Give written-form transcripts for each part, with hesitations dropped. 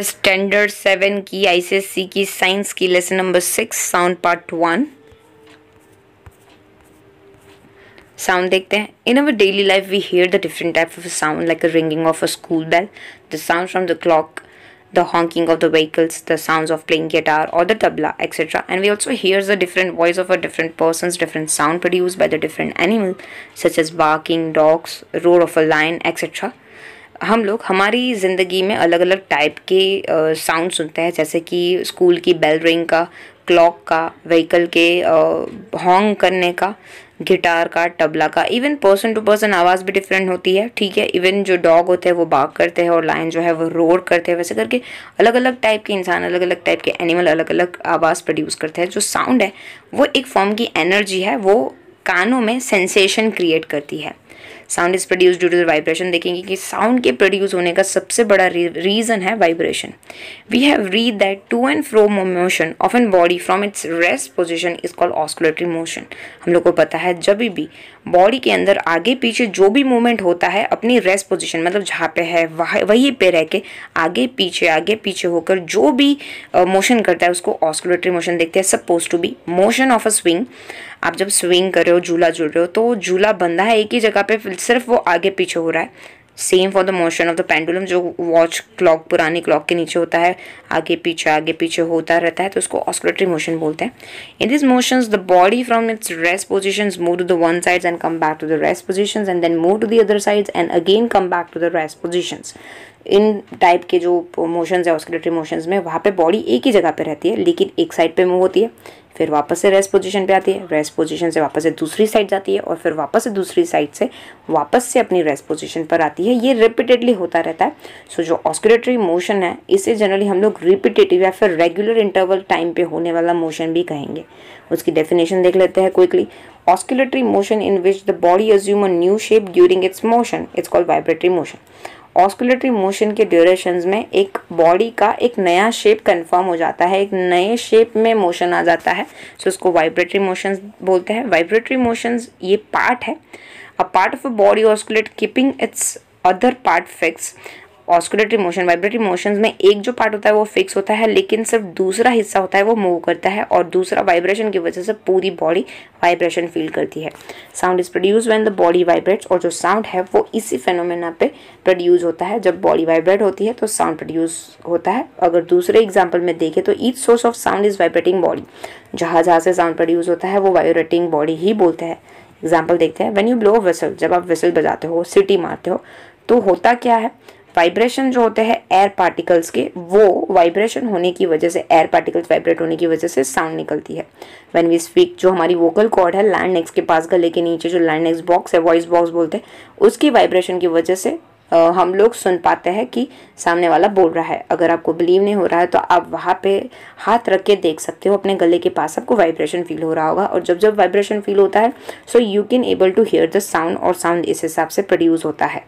Standard 7 की ICSC की science की lesson number 6 sound part 1। Sound देखते हैं। In our daily life we hear the different type of sound like the ringing of a school bell, the sound from the clock, the honking of the vehicles, the sounds of playing guitar or the tabla, etc. And we also hear the different voice of a different person's different sound produced by the different animal, such as barking, dogs, roar of a lion, etc. हम लोग हमारी ज़िंदगी में अलग अलग type के sound सुनते हैं, जैसे कि स्कूल की बेल रिंग का, क्लॉक का, व्हीकल के हॉर्न करने का, गिटार का, तबला का। इवन पर्सन टू पर्सन आवाज़ भी डिफरेंट होती है, ठीक है। इवन जो डॉग होते हैं वो बार्क करते हैं और लायन जो है वो रोर करते हैं। वैसे करके अलग अलग टाइप के इंसान, अलग अलग टाइप के एनिमल अलग अलग आवाज़ प्रोड्यूस करते हैं। जो साउंड है वो एक फॉर्म की एनर्जी है, वो कानों में सेंसेशन क्रिएट करती है। Sound is produce due to the vibration. देखेंगे कि साउंड के प्रोड्यूस होने का सबसे बड़ा रीजन है vibration. We have read that to and fro motion of an body from its rest position is called oscillatory motion. हम लोग को पता है जब भी बॉडी के अंदर आगे पीछे जो भी मूवमेंट होता है अपनी रेस्ट पोजीशन, मतलब जहाँ पे है वहीं पे रह के आगे पीछे होकर जो भी मोशन करता है उसको ऑस्कुलेटरी मोशन देखते हैं। Suppose to be motion of a swing. आप जब स्विंग कर रहे हो, झूला झूल रहे हो, तो झूला बंधा है एक ही जगह पे, सिर्फ वो आगे पीछे हो रहा है। Same for the motion of the pendulum, जो वॉच क्लॉक, पुरानी क्लॉक के नीचे होता है, आगे पीछे होता रहता है, तो उसको ऑस्कुलेटरी मोशन बोलते हैं। In this motions the body from its rest positions move to the one sides and come back to the rest positions and then move to the other sides and again come back to the rest positions. इन type के जो motions है ऑस्कुलेटरी motions में, वहाँ पे body एक ही जगह पे रहती है लेकिन एक साइड पे मूव होती है, फिर वापस से रेस्ट पोजीशन पे आती है, रेस्ट पोजीशन से वापस से दूसरी साइड जाती है और फिर वापस से दूसरी साइड से वापस से अपनी रेस्ट पोजीशन पर आती है। ये रिपीटेडली होता रहता है। सो जो ऑस्कुलेटरी मोशन है इसे जनरली हम लोग रिपीटेटिव या फिर रेगुलर इंटरवल टाइम पे होने वाला मोशन भी कहेंगे। उसकी डेफिनेशन देख लेते हैं quickly. Oscillatory motion in which the body assume a new shape during its motion, it's called vibratory motion. Oscillatory motion के ड्यूरेशंस में एक बॉडी का एक नया शेप कंफर्म हो जाता है, एक नए शेप में मोशन आ जाता है, सो उसको वाइब्रेटरी मोशंस बोलते हैं। वाइब्रेटरी मोशंस ये पार्ट है, a part of a body oscillate keeping its other part fix. Oscillatory motion, vibratory motions में एक जो पार्ट होता है वो फिक्स होता है, लेकिन सिर्फ दूसरा हिस्सा होता है वो मूव करता है और दूसरा वाइब्रेशन की वजह से पूरी बॉडी वाइब्रेशन फील करती है। Sound is produce when the body vibrates, और जो साउंड है वो इसी फेनोमेना पे प्रोड्यूस होता है। जब बॉडी वाइब्रेट होती है तो साउंड प्रोड्यूस होता है। अगर दूसरे एग्जाम्पल में देखें तो each source of sound is vibrating body. जहाँ से साउंड प्रोड्यूस होता है वो वाइब्रेटिंग बॉडी ही बोलते हैं। एग्जाम्पल देखते हैं। व्हेन यू ब्लो विसल, जब आप विसल बजाते हो, सिटी मारते हो, तो होता क्या है, वाइब्रेशन जो होते हैं एयर पार्टिकल्स के, वो वाइब्रेशन होने की वजह से, एयर पार्टिकल्स वाइब्रेट होने की वजह से साउंड निकलती है। व्हेन वी स्पीक, जो हमारी वोकल कॉर्ड है लैरिंक्स के पास, गले के नीचे जो लैरिंक्स बॉक्स है, वॉइस बॉक्स बोलते हैं, उसकी वाइब्रेशन की वजह से हम लोग सुन पाते हैं कि सामने वाला बोल रहा है। अगर आपको बिलीव नहीं हो रहा है तो आप वहाँ पे हाथ रख के देख सकते हो, अपने गले के पास आपको वाइब्रेशन फील हो रहा होगा। और जब जब वाइब्रेशन फील होता है so you can able to hear the sound, और साउंड इस हिसाब से प्रोड्यूस होता है।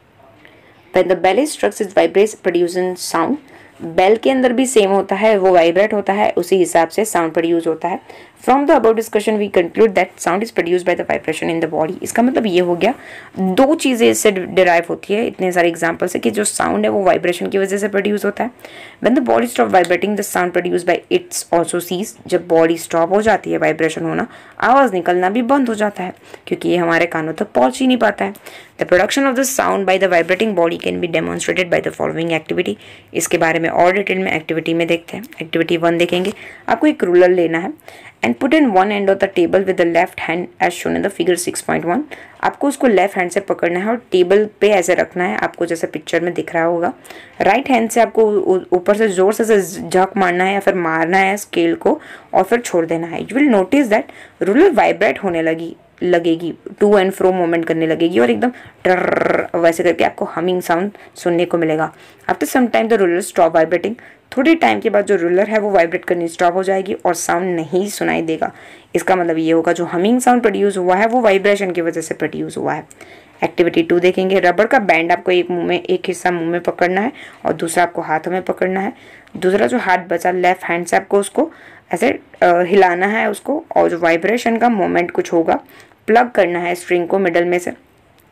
When the bell is struck, it vibrates, producing sound. Bell के अंदर भी सेम होता है, वो वाइब्रेट होता है, उसी हिसाब से साउंड प्रोड्यूस होता है। From the above discussion we conclude that sound is produce by the vibration in the body. इसका मतलब ये हो गया, दो चीज़ें इससे डिराइव होती है इतने सारे एग्जाम्पल से, कि जो साउंड है वो वाइब्रेशन की वजह से प्रोड्यूस होता है। When the body stop vibrating the sound produce by its also cease. जब बॉडी स्टॉप हो जाती है वाइब्रेशन होना, आवाज़ निकलना भी बंद हो जाता है, क्योंकि ये हमारे कानों तक पहुँच ही नहीं पाता है। The production of the sound by the vibrating body can be demonstrated by the following activity. इसके बारे में और डिटेल में एक्टिविटी में देखते हैं। एक्टिविटी 1 देखेंगे। आपको एक रूलर लेना है and put in one end of the table with the left hand as shown in the figure 6.1। आपको उसको लेफ्ट हैंड से पकड़ना है और टेबल पे ऐसे रखना है, आपको जैसे पिक्चर में दिख रहा होगा। राइट हैंड से आपको ऊपर से जोर से झक मारना है या फिर मारना है स्केल को और फिर छोड़ देना है। You will notice that ruler vibrate होने लगेगी, टू एंड फ्रो मूवमेंट करने लगेगी और एकदम ट्रर वैसे करके आपको हमिंग साउंड सुनने को मिलेगा। After some time the ruler stop vibrating. थोड़ी टाइम के बाद जो रूलर है वो वाइब्रेट करनी स्टॉप हो जाएगी और साउंड नहीं सुनाई देगा। इसका मतलब ये होगा जो हमिंग साउंड प्रोड्यूस हुआ है वो वाइब्रेशन की वजह से प्रोड्यूस हुआ है। एक्टिविटी 2 देखेंगे। रबर का बैंड आपको एक हिस्सा मुंह में पकड़ना है और दूसरा आपको हाथों में पकड़ना है। दूसरा जो हाथ बचा लेफ्ट हैंड से आपको उसको ऐसे हिलाना है उसको, और जो वाइब्रेशन का मोमेंट कुछ होगा, प्लग करना है स्ट्रिंग को मिडल में से।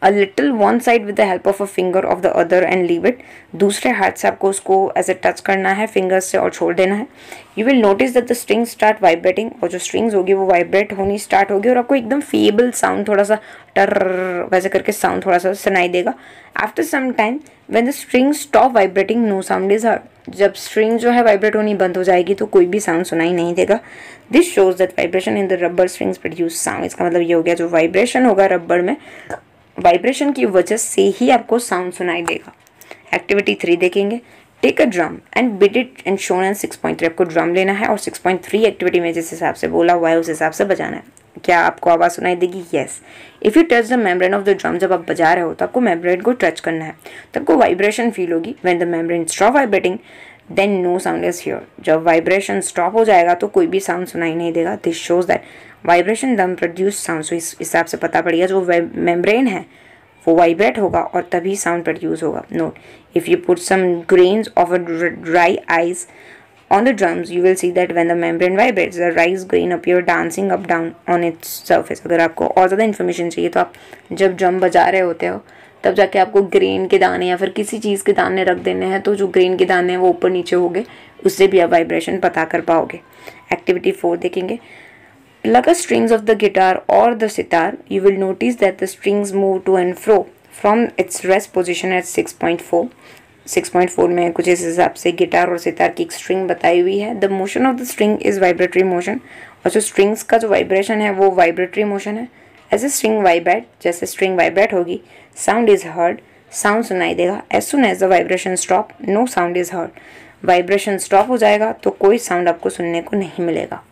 A little one side with the help of a finger of the other end leave it. दूसरे हाथ से आपको उसको ऐसे टच करना है फिंगर्स से और छोड़ देना है। You will notice that the strings start vibrating, और जो स्ट्रिंग्स होगी वो वाइब्रेट होनी स्टार्ट होगी और आपको एकदम फेबल साउंड, थोड़ा सा टर वैसे करके साउंड थोड़ा सा सुनाई देगा। After some time when the string stop vibrating no sound is heard. जब स्ट्रिंग जो है वाइब्रेट होनी बंद हो जाएगी तो कोई भी साउंड सुनाई नहीं देगा। This shows that vibration in the rubber strings produce sound. इसका मतलब ये हो गया जो वाइब्रेशन होगा रबर में, वाइब्रेशन की वजह से ही आपको साउंड सुनाई देगा। एक्टिविटी 3 देखेंगे। Take a drum and beat it and shown and 6.3। आपको ड्रम लेना है और 6.3 एक्टिविटी में जिस हिसाब से बोला हुआ है उस हिसाब से बजाना है। क्या आपको आवाज़ सुनाई देगी? Yes. If you touch the membrane of the drum, जब आप बजा रहे हो तो आपको मेम्ब्रेन को टच करना है, तो आपको वाइब्रेशन फील होगी। When the membrane stop vibrating then no sound is hear. जब वाइब्रेशन स्टॉप हो जाएगा तो कोई भी साउंड सुनाई नहीं देगा। This shows that vibration them produce sound. So इस हिसाब से पता पड़ गया जो मेम्ब्रेन है वो वाइब्रेट होगा और तभी साउंड प्रोड्यूस होगा। Note, if you put some grains of a dry ice on the drums, you will see that when the membrane vibrates, the rice grain appear dancing up down on its surface। अगर आपको और ज़्यादा information चाहिए तो आप जब drum बजा रहे होते हो तब जाके आपको ग्रेन के दाने या फिर किसी चीज़ के दाने रख देने हैं, तो जो ग्रेन के दाने हैं वो ऊपर नीचे हो गए, उससे भी आप वाइब्रेशन पता कर पाओगे। एक्टिविटी 4 देखेंगे। Like a strings of the guitar or the sitar, you will notice that the strings move to and fro from its rest position at 6.4। 6.4 में कुछ इस हिसाब से गिटार और सितार की एक स्ट्रिंग बताई हुई है। The motion of the string is vibratory motion, और जो स्ट्रिंग्स का जो वाइब्रेशन है वो वाइब्रेटरी मोशन है। एज ए स्ट्रिंग वाइब्रेट, जैसे स्ट्रिंग वाइब्रेट होगी, साउंड इज हर्ड, साउंड सुनाई देगा। As soon as the vibration stop no sound is heard. Vibration stop हो जाएगा तो कोई साउंड आपको सुनने को नहीं मिलेगा।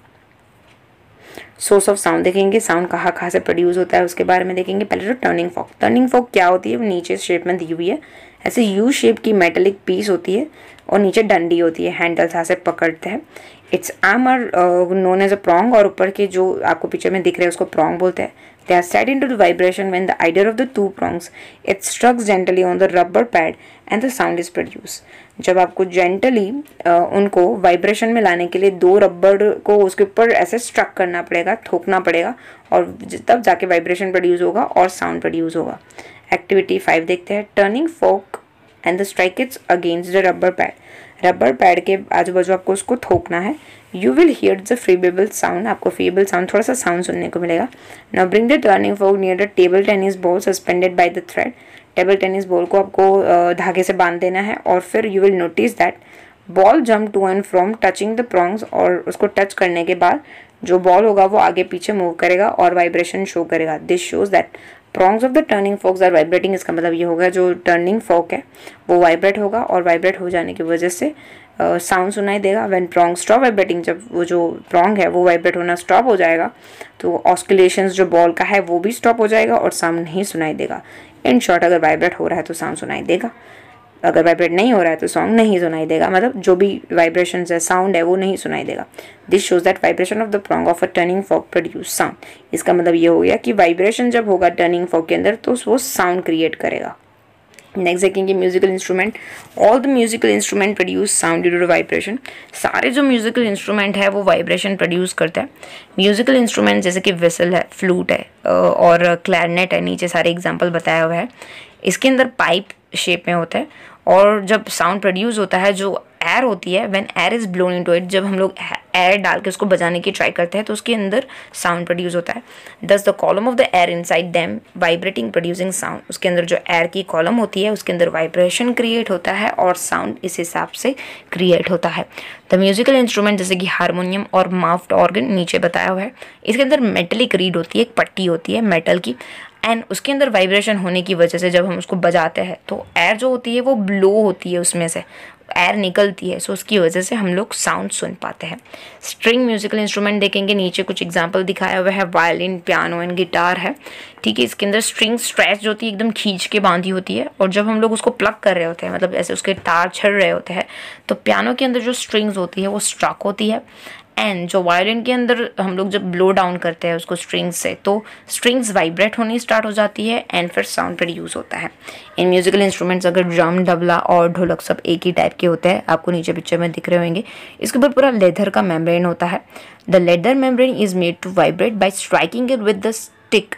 सोर्स ऑफ साउंड देखेंगे, साउंड कहाँ कहाँ से प्रोड्यूस होता है उसके बारे में देखेंगे। पहले तो टर्निंग फॉक। टर्निंग फॉक क्या होती है? वो नीचे शेप में दी हुई है, ऐसे यू शेप की मेटेलिक पीस होती है और नीचे डंडी होती है, हैंडल से पकड़ते हैं। Its arm are known as a prong, और ऊपर के जो आपको पिक्चर में दिख रहे हैं उसको प्रॉन्ग बोलते हैं। They are set into the vibration when the either of the two prongs it strucks gently on the rubber pad and the sound is produce. जब आपको जेंटली उनको वाइब्रेशन में लाने के लिए दो रबर को उसके ऊपर ऐसे स्ट्रक करना पड़ेगा, ठोकना पड़ेगा, और तब जाके वाइब्रेशन प्रोड्यूस होगा और साउंड प्रोड्यूस होगा। एक्टिविटी 5 देखते हैं। Tuning fork and the strike its against the rubber pad. Rubber pad के आजू बाजू आपको उसको ठोकना है। You will hear the feeble sound, आपको फेबल साउंड, थोड़ा सा साउंड सुनने को मिलेगा। Now bring the tuning fork near the table tennis ball suspended by the thread. Table tennis ball को आपको धागे से बांध देना है, और फिर you will notice that ball jump to and from touching the prongs, और उसको टच करने के बाद जो बॉल होगा वो आगे पीछे मूव करेगा और वाइब्रेशन शो करेगा। This shows that prongs of the tuning forks are vibrating. इसका मतलब ये होगा जो टर्निंग फोक है वो वाइब्रेट होगा, और वाइब्रेट हो जाने की वजह से साउंड सुनाई देगा। व्हेन प्रॉन्ग स्टॉप वाइब्रेटिंग, जब वो जो प्रॉन्ग है वो वाइब्रेट होना स्टॉप हो जाएगा तो ऑस्किलेशंस जो बॉल का है वो भी स्टॉप हो जाएगा और साउंड नहीं सुनाई देगा। इन शॉर्ट, अगर वाइब्रेट हो रहा है तो साउंड सुनाई देगा, अगर वाइब्रेट नहीं हो रहा है तो सॉन्ग नहीं सुनाई देगा, मतलब जो भी वाइब्रेशन है साउंड है वो नहीं सुनाई देगा। This shows that vibration of the prong of a tuning fork produce sound. इसका मतलब ये हो गया कि वाइब्रेशन जब होगा टर्निंग फॉक के अंदर तो वो साउंड क्रिएट करेगा। नेक्स्ट देखेंगे musical instrument. All the musical instrument produce sound due to vibration. सारे जो म्यूजिकल इंस्ट्रूमेंट है वो वाइब्रेशन प्रोड्यूस करता है। म्यूजिकल इंस्ट्रूमेंट जैसे कि विसल है, फ्लूट है और क्लैरनेट है, नीचे सारे एग्जाम्पल बताया हुआ है। इसके अंदर पाइप शेप में होता है, और जब साउंड प्रोड्यूस होता है जो एयर होती है, when air is blown into it, जब हम लोग एयर डाल के उसको बजाने की ट्राई करते हैं तो उसके अंदर साउंड प्रोड्यूस होता है। Thus the column of the air inside them vibrating producing sound. उसके अंदर जो एयर की कॉलम होती है उसके अंदर वाइब्रेशन क्रिएट होता है और साउंड इस हिसाब से क्रिएट होता है। द म्यूजिकल इंस्ट्रूमेंट जैसे कि हारमोनियम और माउथ ऑर्गन नीचे बताया हुआ है। इसके अंदर मेटलिक रीड होती है, एक पट्टी होती है मेटल की, एंड उसके अंदर वाइब्रेशन होने की वजह से जब हम उसको बजाते हैं तो एयर जो होती है वो ब्लो होती है, उसमें से एयर निकलती है, सो उसकी वजह से हम लोग साउंड सुन पाते हैं। स्ट्रिंग म्यूजिकल इंस्ट्रूमेंट देखेंगे, नीचे कुछ एग्जांपल दिखाया हुआ है, वायलिन, पियानो एंड गिटार है। ठीक है, इसके अंदर स्ट्रिंग स्ट्रेच जो होती है एकदम खींच के बांधी होती है, और जब हम लोग उसको प्लग कर रहे होते हैं, मतलब ऐसे उसके तार छड़ रहे होते हैं, तो पियानो के अंदर जो स्ट्रिंग्स होती है वो स्ट्रक होती है, एंड जो वायलिन के अंदर हम लोग जब ब्लो डाउन करते हैं उसको स्ट्रिंग्स से, तो स्ट्रिंग्स वाइब्रेट होनी स्टार्ट हो जाती है एंड फिर साउंड प्रोड्यूस होता है। इन म्यूजिकल इंस्ट्रूमेंट्स अगर ड्रम, तबला और ढोलक सब एक ही टाइप के होते हैं, आपको नीचे पिक्चर में दिख रहे होंगे। इसके ऊपर पूरा लेदर का मेम्ब्रेन होता है। The leather membrane is made to vibrate by striking it with the stick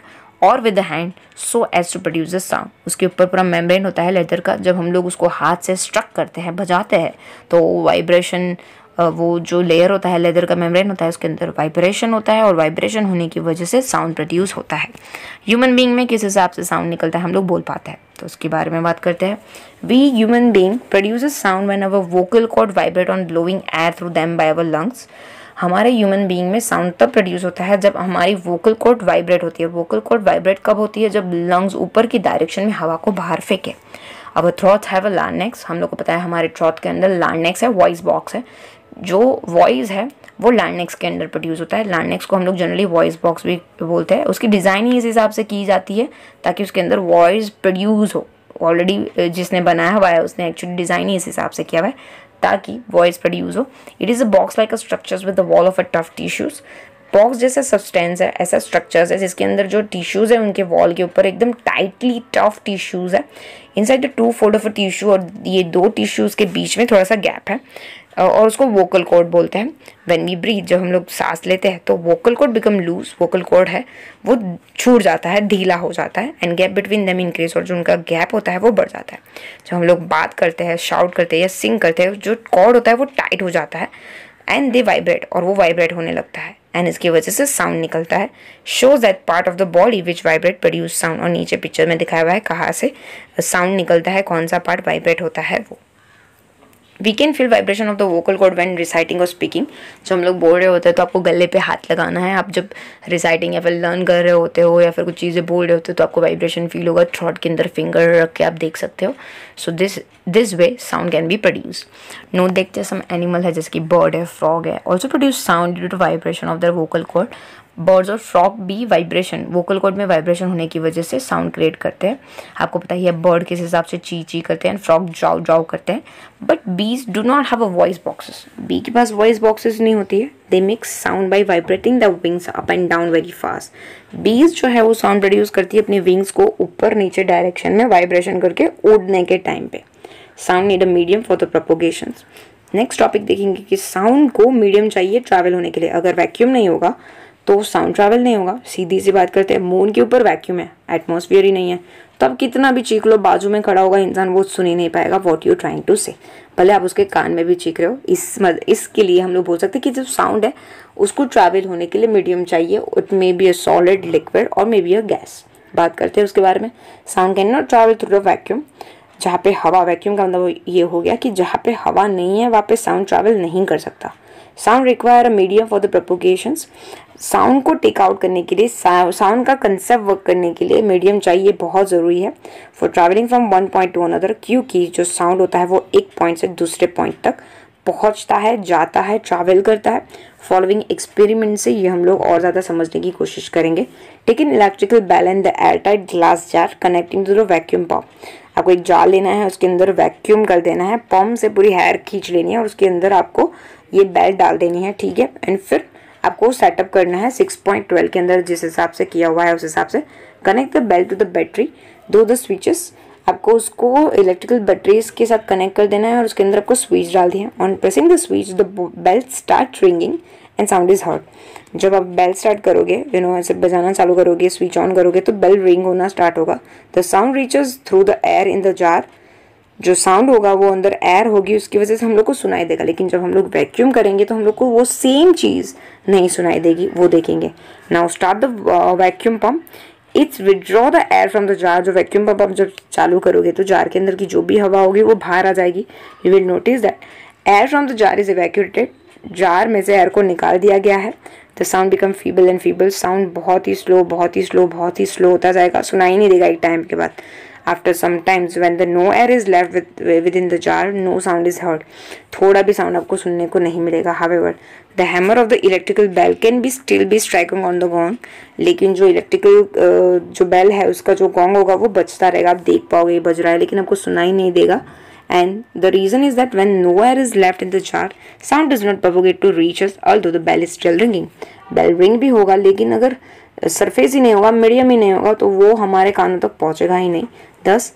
और with the hand so as to produce the sound. उसके ऊपर पूरा मेम्ब्रेन होता है लेदर का, जब हम लोग उसको हाथ से स्ट्रक करते हैं, बजाते हैं, तो वाइब्रेशन, वो जो लेयर होता है लेदर का मेम्ब्रेन होता है उसके अंदर वाइब्रेशन होता है, और वाइब्रेशन होने की वजह से साउंड प्रोड्यूस होता है। ह्यूमन बीइंग में किस हिसाब से साउंड निकलता है, हम लोग बोल पाते हैं, तो उसके बारे में बात करते हैं। We human being produces sound when our vocal cord vibrate on blowing air through them by our lungs. हमारे ह्यूमन बीइंग में साउंड तब प्रोड्यूस होता है जब हमारी वोकल कॉर्ड वाइब्रेट होती है। वोकल कॉर्ड वाइब्रेट कब होती है, जब लंग्स ऊपर की डायरेक्शन में हवा को बाहर फेंके। अब थ्रोट हैव अ लार्नेक्स, हम लोग को पता है हमारे थ्रोट के अंदर लार्नेक्स है, वॉइस बॉक्स है। जो वॉइस है वो लार्नेक्स के अंदर प्रोड्यूस होता है। लार्नेक्स को हम लोग जनरली वॉइस बॉक्स भी बोलते हैं। उसकी डिज़ाइन ही इस हिसाब से की जाती है ताकि उसके अंदर वॉइस प्रोड्यूस हो। ऑलरेडी जिसने बनाया हुआ है उसने एक्चुअली डिज़ाइन ही इस हिसाब से किया हुआ है ताकि वॉइस प्रोड्यूस हो। It is a box like a structures with the wall of a tough tissues. Box जैसा सब्सटेंस है, ऐसा स्ट्रक्चर्स है जिसके अंदर जो टिश्यूज है उनके वॉल के ऊपर एकदम टाइटली टफ टिश्यूज है। Inside the two fold of a tissue, और ये दो टिश्यूज के बीच में थोड़ा सा गैप है, और उसको वोकल कॉर्ड बोलते हैं। व्हेन वी ब्रीथ, जब हम लोग सांस लेते हैं तो vocal cord become loose, vocal cord है वो छूट जाता है, ढीला हो जाता है, and gap between them increase, और जो उनका गैप होता है वो बढ़ जाता है। जब हम लोग बात करते हैं, शाउट करते हैं या सिंग करते हैं, जो कॉर्ड होता है वो टाइट हो जाता है एंड दे वाइब्रेट, और वो वाइब्रेट होने लगता है, एंड इसकी वजह से साउंड निकलता है। Shows that part of the body which vibrate produce sound, और नीचे पिक्चर में दिखाया हुआ है कहाँ से साउंड निकलता है, कौन सा पार्ट वाइब्रेट होता है वो। We can feel vibration of the vocal cord when reciting और स्पीकिंग। जब हम लोग बोल रहे होते हैं तो आपको गले पे हाथ लगाना है। आप जब रिसाइटिंग या फिर लर्न कर रहे होते हो या फिर कुछ चीज़ें बोल रहे होते हो तो आपको वाइब्रेशन फील होगा। थ्रोट के अंदर फिंगर रख के आप देख सकते हो। So this way sound can be produce. Note देखते हैं, सम एनिमल है जैसे कि बर्ड है, फ्रॉग है, also produce sound due to vibration of their vocal cord. Birds और फ्रॉग भी वाइब्रेशन, वोकल कॉर्ड में वाइब्रेशन होने की वजह से साउंड क्रिएट करते हैं। आपको पता ही है बर्ड किस हिसाब से ची ची करते हैं, फ्रॉग जाओ जाओ करते हैं। But bees do not have a voice boxes. Bee के पास वॉइस बॉक्सेस नहीं होती है। They make sound by vibrating the wings up and down very fast. Bees जो है वो साउंड प्रोड्यूस करती है अपनी विंग्स को ऊपर नीचे डायरेक्शन में वाइब्रेशन करके उड़ने के टाइम पे। Sound need a medium for the propagation. Next topic देखेंगे कि साउंड को मीडियम चाहिए ट्रैवल होने के लिए। अगर वैक्यूम नहीं होगा तो साउंड ट्रैवल नहीं होगा। सीधी सी बात करते हैं, मून के ऊपर वैक्यूम है, एटमॉस्फेयर ही नहीं है, तब कितना भी चीख लो, बाजू में खड़ा होगा इंसान, वो सुन ही नहीं पाएगा व्हाट यू ट्राइंग टू से, भले आप उसके कान में भी चीख रहे हो। इसके लिए हम लोग बोल सकते हैं कि जो साउंड है उसको ट्रैवल होने के लिए मीडियम चाहिए। It may be a solid, liquid और मे बी अ गैस। बात करते हैं उसके बारे में। Sound can not travel through the vacuum. जहाँ पे हवा, वैक्यूम का मतलब ये हो गया कि जहाँ पे हवा नहीं है वहाँ पे साउंड ट्रैवल नहीं कर सकता। Sound require a medium for the propagations. Sound को टेक आउट करने के लिए, साउंड का कंसेप्ट वर्क करने के लिए मीडियम चाहिए, बहुत ज़रूरी है for travelling from one point to another. क्योंकि जो साउंड होता है वो एक पॉइंट से दूसरे पॉइंट तक पहुंचता है, जाता है, ट्रैवल करता है। फॉलोइंग एक्सपेरिमेंट से ये हम लोग और ज़्यादा समझने की कोशिश करेंगे। Take an electrical bell and the air tight glass jar connecting to the vacuum pump. आपको एक जार लेना है, उसके अंदर वैक्यूम कर देना है, पंप से पूरी हेयर खींच लेनी है और उसके अंदर आपको ये बेल डाल देनी है, ठीक है। एंड फिर आपको सेटअप करना है 6.12 के अंदर, जिस हिसाब से किया हुआ है उस हिसाब से। Connect the bell to the battery, do the switches. आपको उसको इलेक्ट्रिकल बैटरीज के साथ कनेक्ट कर देना है और उसके अंदर आपको स्विच डाल दी है। On pressing the switch the bell start ringing and sound is heard. जब आप बेल स्टार्ट करोगे, ऐसे बजाना चालू करोगे, स्विच ऑन करोगे तो बेल रिंग होना स्टार्ट होगा। The sound reaches through the air in the jar. जो साउंड होगा वो अंदर एयर होगी, उसकी वजह से हम लोग को सुनाई देगा। लेकिन जब हम लोग वैक्यूम करेंगे तो हम लोग को वो सेम चीज़ नहीं सुनाई देगी, वो देखेंगे। Now start the vacuum pump. Its withdraw the air from the jar. जो वैक्यूम पंप आप जब चालू करोगे तो जार के अंदर की जो भी हवा होगी वो बाहर आ जाएगी। You will notice that air from the jar is evacuated. Jar में से एयर को निकाल दिया गया है। The sound become feeble and feeble. Sound बहुत ही स्लो, बहुत ही स्लो, बहुत ही स्लो होता जाएगा, सुनाई नहीं देगा एक टाइम के बाद। After some times when the no air is left within the jar, no sound is heard. थोड़ा भी साउंड आपको सुनने को नहीं मिलेगा। However, the hammer of the electrical bell can be still be striking on the gong. लेकिन जो electrical जो बेल है उसका जो गॉन्ग होगा वो बजता रहेगा, आप देख पाओगे बज रहा है, लेकिन आपको सुनाई नहीं देगा। And the reason is that when no air is left in the jar, sound does not propagate to reach us, although the bell is still ringing. Bell ring भी होगा, लेकिन अगर सरफेस ही नहीं होगा, मीडियम ही नहीं होगा, तो वो हमारे कानों तक पहुंचेगा ही नहीं। Thus,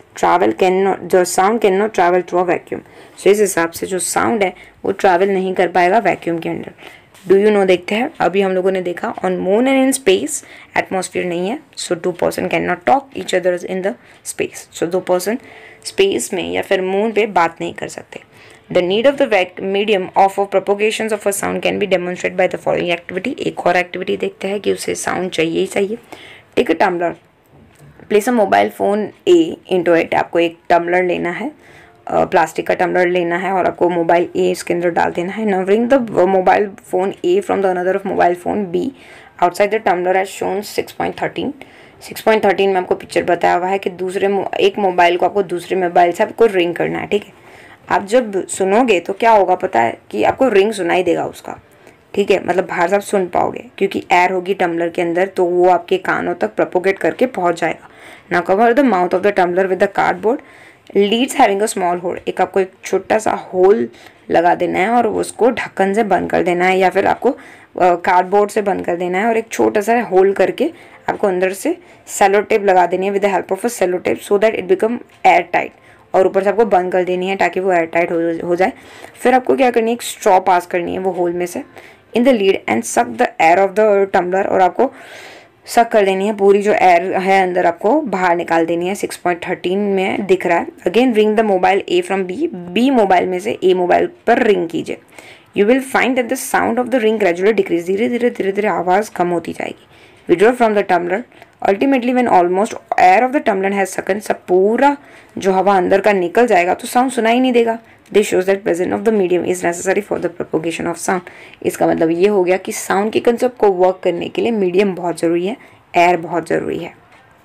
the sound cannot travel through a vacuum. So इस हिसाब से जो साउंड है वो ट्रैवल नहीं कर पाएगा वैक्यूम के अंदर। डू यू नो देखते हैं, अभी हम लोगों ने देखा on moon and in space atmosphere नहीं है, so 2 person can not talk each other in the space. So 2 person space में या फिर मून पे बात नहीं कर सकते। The need of the medium of propagation of a sound can be demonstrate by the following activity. एक और एक्टिविटी देखते हैं कि उसे साउंड चाहिए ही चाहिए। Take a tumbler, place a mobile phone A into it. आपको एक टम्बलर लेना है, प्लास्टिक का टम्बलर लेना है और आपको मोबाइल ए इसके अंदर डाल देना है। Now ring the mobile phone A from the another of mobile phone B outside the tumbler as shown 6.13। 6.13 में आपको पिक्चर बताया हुआ है कि एक मोबाइल को आपको दूसरे मोबाइल से आपको रिंग करना है, ठीक है। आप जब सुनोगे तो क्या होगा पता है कि आपको रिंग सुनाई देगा उसका, ठीक है, मतलब बाहर से आप सुन पाओगे क्योंकि एयर होगी टम्बलर के अंदर, तो वो आपके कानों तक प्रोपोगेट करके पहुंच जाएगा। Now cover the mouth of the tumbler with the cardboard lids having a small hole. एक आपको एक छोटा सा होल लगा देना है और उसको ढक्कन से बंद कर देना है या फिर आपको कार्डबोर्ड से बंद कर देना है और एक छोटा सा होल करके आपको अंदर से सेलो टेप लगा देनी है with the help of a cello tape so that it become air tight, और ऊपर से आपको बंद कर देनी है ताकि वो एयर टाइट हो जाए। फिर आपको क्या करनी है, एक स्ट्रॉ पास करनी है वो होल में से in the lid and suck the air of the tumbler, और आपको सक कर देनी है पूरी जो एयर है अंदर आपको बाहर निकाल देनी है। 6.13 में दिख रहा है। Again ring the mobile A from B mobile में से ए मोबाइल पर रिंग कीजिए। You will find that the sound of the ring gradually decrease, धीरे धीरे आवाज़ कम होती जाएगी। Withdraw from the tumbler ultimately when almost air of the tumbler has sucked, सब पूरा जो हवा अंदर का निकल जाएगा तो साउंड सुनाई नहीं देगा। This shows that presence of the medium is necessary for the propagation of sound. इसका मतलब ये हो गया कि साउंड के कंसेप्ट को वर्क करने के लिए मीडियम बहुत ज़रूरी है, एयर बहुत ज़रूरी है।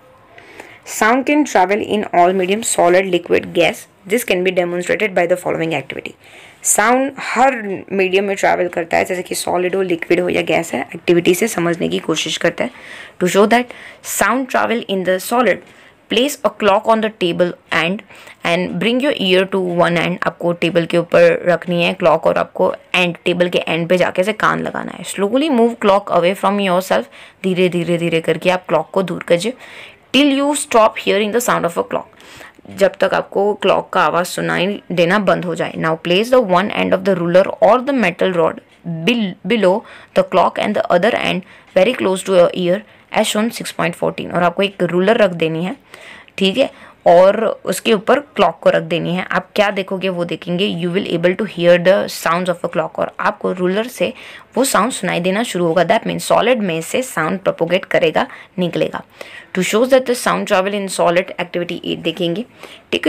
Sound can travel in all medium, solid, liquid, gas. This can be demonstrated by the following activity. Sound हर मीडियम में ट्रैवल करता है, जैसे कि सॉलिड हो, लिक्विड हो या गैस है। एक्टिविटी से समझने की कोशिश करता है। To show that sound travel in the solid, place a clock on the table and bring your ear to one end. आपको टेबल के ऊपर रखनी है क्लॉक और आपको टेबल के एंड पे जाके से कान लगाना है। Slowly move clock away from yourself, धीरे करके आप क्लॉक को दूर कीजिए till you stop hearing the sound of a clock, जब तक आपको क्लॉक का आवाज़ सुनाई देना बंद हो जाए। Now place the one end of the ruler और the metal rod below the clock and the other end very close to your ear as shown 6.14। और आपको एक रूलर रख देनी है, ठीक है, और उसके ऊपर क्लॉक को रख देनी है। आप क्या देखोगे वो देखेंगे, you will able to hear the sounds of a clock, और आपको रूलर से वो साउंड सुनाई देना शुरू होगा। दैट मीन्स सॉलिड में से साउंड प्रोपोगेट करेगा, निकलेगा। To shows that the sound travel in solid, activity 8 देखेंगे। टेक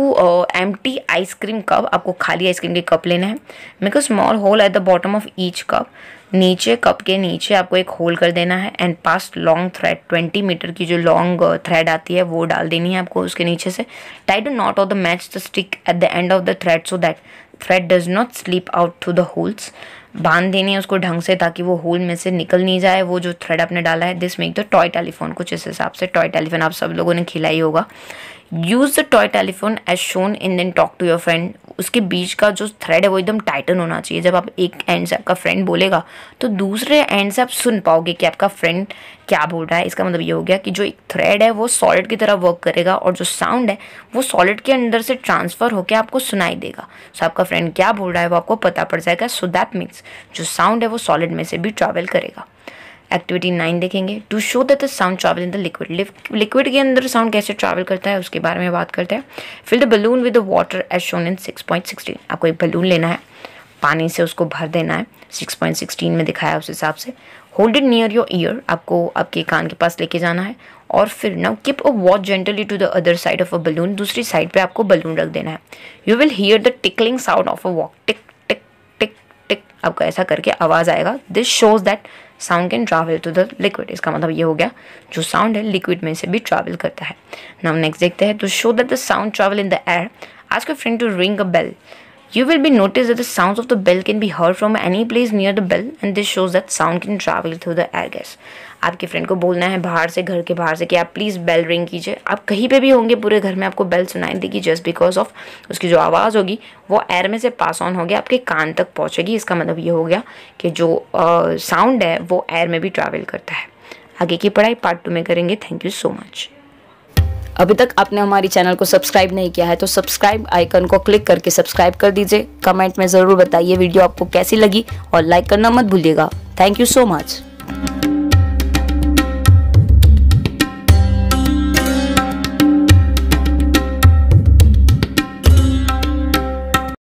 2 एम्प्टी आइसक्रीम कप, आपको खाली आइसक्रीम के कप लेना है। Make a small hole at the bottom of each cup, नीचे कप के नीचे आपको एक होल कर देना है and pass long thread, 20 metre की जो लॉन्ग थ्रेड आती है वो डाल देनी है आपको उसके नीचे से। Tie the knot of the match the stick at the end of the thread so that thread does not slip out through the holes. बांध देनी है उसको ढंग से ताकि वो होल में से निकल नहीं जाए वो जो थ्रेड आपने डाला है। This make the toy telephone, कुछ इस हिसाब से टॉय टेलीफोन आप सब लोगों ने खिलाई होगा। Use the toy telephone as shown in then talk to your friend. उसके बीच का जो थ्रेड है वो एकदम टाइटन होना चाहिए। जब आप एक एंड से आपका फ्रेंड बोलेगा तो दूसरे एंड से आप सुन पाओगे कि आपका फ्रेंड क्या बोल रहा है। इसका मतलब ये हो गया कि जो एक थ्रेड है वो सॉलिड की तरह वर्क करेगा और जो साउंड है वो सॉलिड के अंदर से ट्रांसफर होकर आपको सुनाई देगा। सो आपका फ्रेंड क्या बोल रहा है वो आपको पता पड़ जाएगा। सो दैट मीन्स जो साउंड है वो सॉलिड में से भी ट्रैवल करेगा। एक्टिविटी 9 देखेंगे। To show that the sound travel in the liquid, liquid के अंदर साउंड कैसे ट्रैवल करता है उसके बारे में बात करते हैं। Fill the balloon with the water as shown in 6.16। आपको एक बलून लेना है, पानी से उसको भर देना है, 6.16 में दिखाया उस हिसाब से। Hold it near your ear, आपको आपके कान के पास लेके जाना है। और फिर now keep a watch gently to the other side of a balloon, दूसरी साइड पे आपको बलून रख देना है। You will hear the tickling sound of a walk, tick tick tick tick, आपको ऐसा करके आवाज़ आएगा। This shows that sound can travel to the liquid. इसका मतलब ये हो गया जो साउंड है लिक्विड में से भी ट्रैवल करता है। नाउ नेक्स्ट देखते हैं। To show that the sound travel in the air, ask your friend to ring a bell. You will be noticed that the sounds of the bell can be heard from any place near the bell and this shows that sound can travel through the air gas. आपके friend को बोलना है बाहर से, घर के बाहर से, कि आप प्लीज़ बेल रिंग कीजिए। आप कहीं पे भी होंगे पूरे घर में आपको बेल सुनाई देगी जस्ट बिकॉज ऑफ उसकी जो आवाज़ होगी वो एयर में से पास ऑन हो गया आपके कान तक पहुँचेगी। इसका मतलब ये हो गया कि जो साउंड है वो एयर में भी ट्रैवल करता है। आगे की पढ़ाई पार्ट 2 में करेंगे। Thank you so much. अभी तक आपने हमारी चैनल को सब्सक्राइब नहीं किया है तो सब्सक्राइब आइकन को क्लिक करके सब्सक्राइब कर दीजिए। कमेंट में ज़रूर बताइए वीडियो आपको कैसी लगी और लाइक करना मत भूलिएगा। Thank you so much.